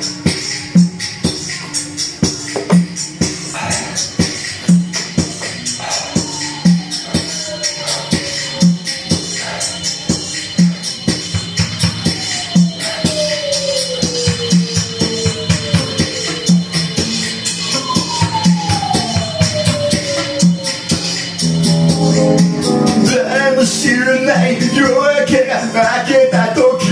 知らない夜明けが明けた時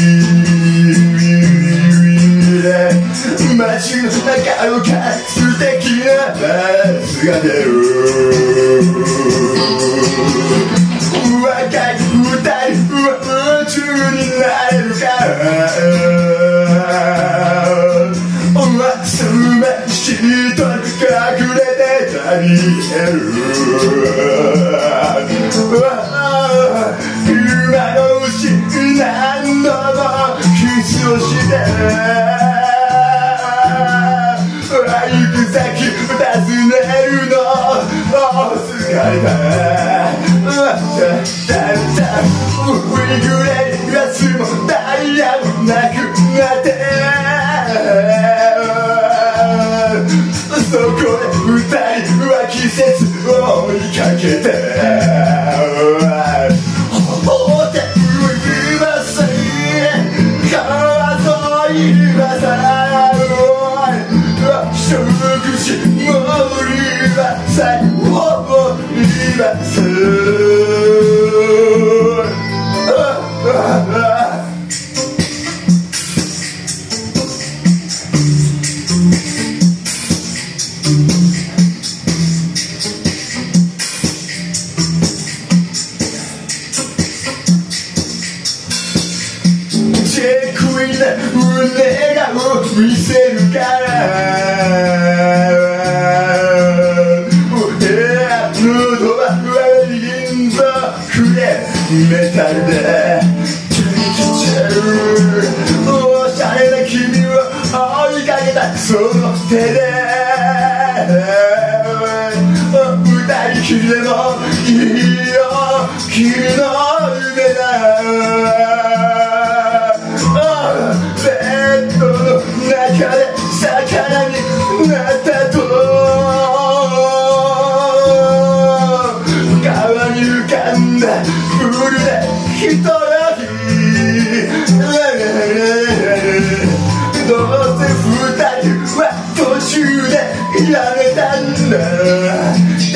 街の中から素敵なバスが出る若い二人は夢中になれるからすましと隠れてたりえる今のうち何度もキスをして行く先尋ねるの疲れたウィグレガスもダイヤもなくなってそこで二人は季節を追いかけてチェックインで胸が見せるからメタルでキリキちゃうおしゃれな君を追いかけたその手で二人きりでもいいよ君の夢だベッドの中で魚になったと川に浮かんだプールで一人どうせ二人は途中でやめたんだって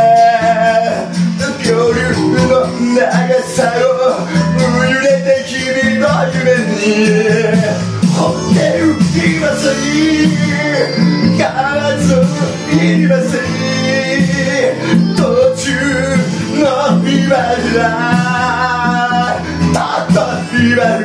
恐竜の長さを揺れて君の夢にホテルいませんガラスいません途中のビバルだたったビバル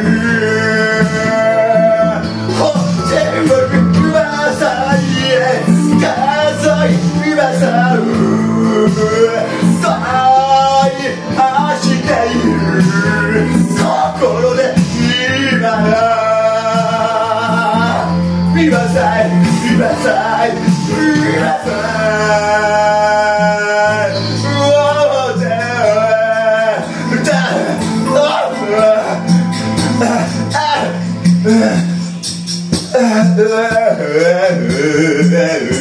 ホテルの馬さんへ数えビバさんさあ走っている心で今ビバさんビバさんビバさん